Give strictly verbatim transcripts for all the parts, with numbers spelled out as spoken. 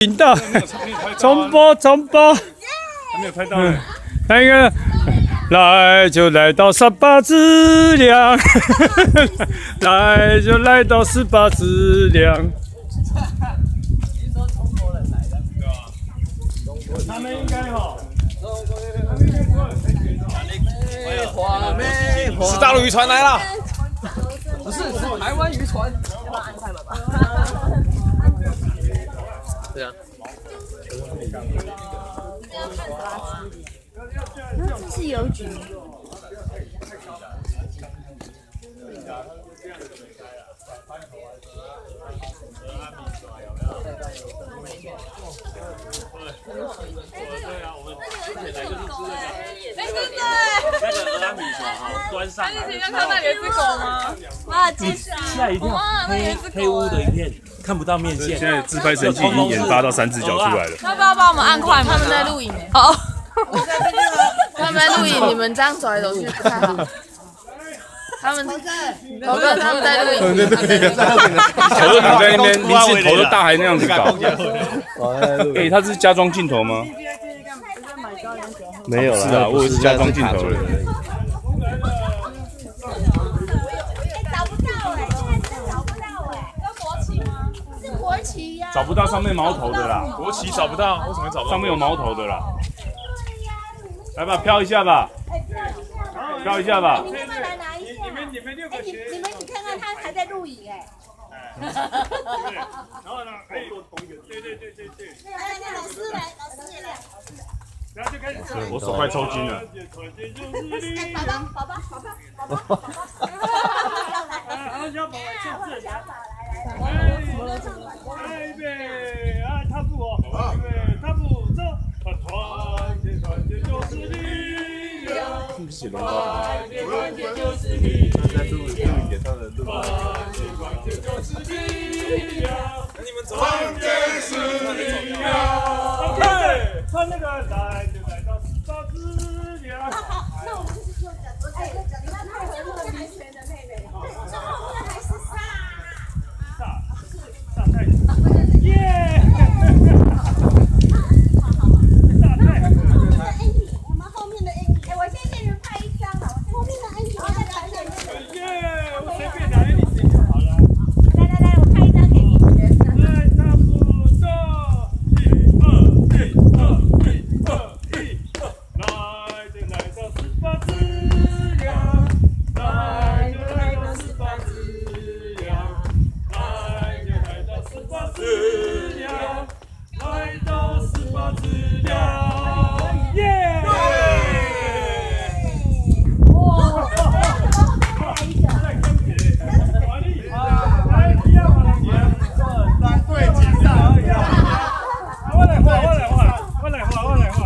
频道重播重播，还没有拍到呢。 那个来就来到十八之量，来就来到十八之量。他们应该哈。 是大陆渔船来了。 不是，是台湾渔船。要不要按快门吧？对啊。 是邮局。 那个俄阿米索哈端上来，你刚看到有只狗吗？ 哇，真是！ 吓一跳，黑黑屋的影片看不到面线。 现在自拍神器已经研发到三只脚出来了。 要不要帮我们按快门？他们在录影哦。他们在录影，你们这样走来走去不太好。他们，我跟他们在录影。 对对对，头都躺在那边，离子头都大还那样子搞。哎，它是加装镜头吗？ 没有啦， 是啊，我是加装镜头的。 找不到哎，现在真找不到哎。是国旗吗？是国旗呀。 找不到上面矛头的啦。 国旗找不到，为什么找不到？ 上面有矛头的啦。来吧，飘一下吧。飘一下吧。 你们来拿一下。你们你们六个学，你们你看看他还在录影哎。 然后呢？哎，对对对对对。 来来，老师来，老师也来。 然后就开始做。 我手快抽筋了。 哎，宝宝，宝宝，宝宝，宝宝，宝宝。 啊，小宝， 小宝来来来。 来，预备，啊，踏步哦，预备，踏步走，团结团结就是力量，团结团结就是力量，团结团结就是力量，那你们走，团结是力量，对，他那个来就来到十八之量。 好，那我们就是说讲，我再讲，你看他最后的安全的妹妹，最后的还是杀。 大太耶！大太， 我们后面的 A P， 哎，我先给你们拍一张了，后面的 A P， 我再传给你们。 耶！我随便拿一点就好了。 来来来，我拍一张给你。 来，差不多，一二一二一二一二，来就来到十八之量，来就来到十八之量。十八之量，来到十八之量，耶！哇！再跟姐，华丽，来一样嘛，一样，三对解散，我来画，我来画，我来画，我来画。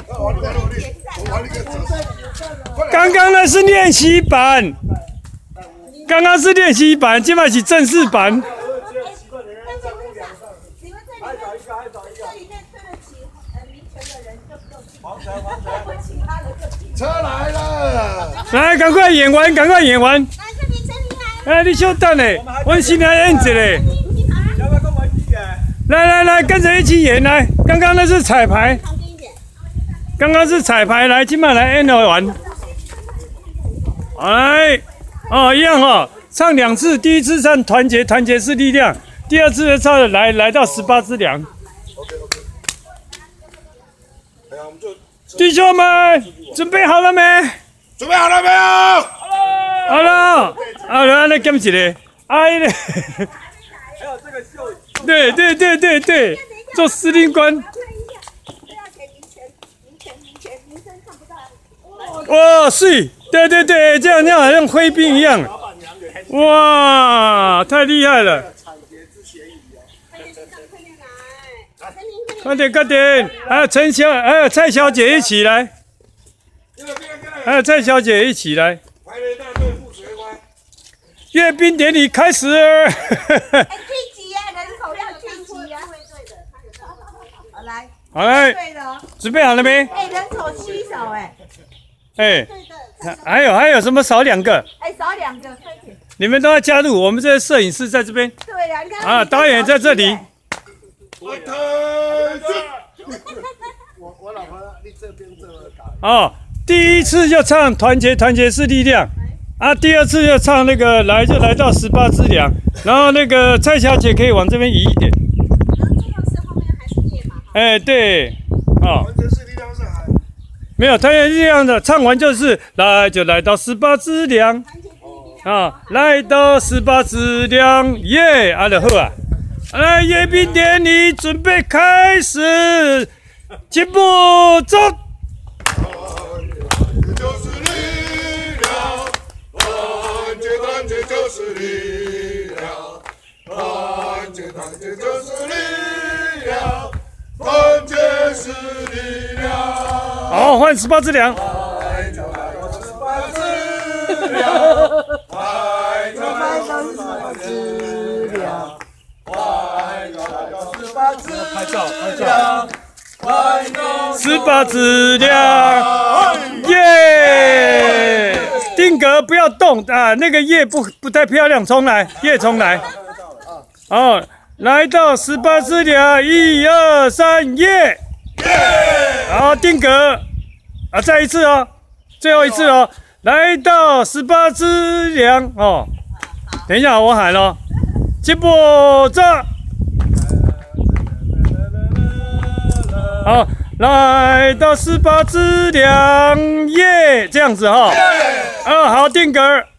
刚刚那是练习版，刚刚是练习版，现在是正式版。 车来了！ 来，赶快演完，赶快演完！哎，你稍等嘞，我先来演一个。 要不要跟我一起演？ 来来来，跟着一起演来。刚刚那是彩排，刚刚是彩排，来，今晚来演完。来，哦，一样哈，唱两次，第一次唱团结，团结是力量；第二次的唱来来到十八之量。弟兄们，准备好了没？ 准备好了没有？ 好了，好了，来检一个，哎嘞， 还有这个秀， 对对对对对，做司令官。哇，是，对对对，这样这样好像挥兵一样。哇，太厉害了！快点快点，还有陈小，还有蔡小姐一起来，还有蔡小姐一起来。阅兵典礼开始。 哎，聚集啊，人口要聚集啊。好来， 好来， 对的， 准备好了没？ 哎，人手七手哎。 哎，还有还有什么少两个？ 哎，少两个，快点。 你们都要加入，我们这些摄影师在这边。 对呀，你看。 啊，导演在这里。 我特。 哦，第一次就唱团结，团结是力量。啊，第二次就唱那个来就来到十八之粮，然后那个蔡小姐可以往这边移一点。 然后最后是后面还是夜嘛？ 哎，对，哦。 团结是力量是海。 没有团结力量的，唱完就是来就来到十八之粮。啊，来到十八之粮，耶，啊，就好啊。来，阅兵典礼准备开始，节目走。 就是力量，团结团结就是力量，团结团结就是力量，团结是力量。 好，换十八之粮。 来就来到十八之粮，来就来到十八之粮，来就来到十八之粮。拍照，拍照。 十八之粮，耶！定格不要动啊，那个叶不不太漂亮，重来，叶重来。哦，来到十八之粮，一二三，耶！好，定格啊，再一次哦，最后一次哦，来到十八之粮哦。等一下，我喊了，节目走。好，来到十八之粮，耶，这样子哈、哦。啊，好，定格。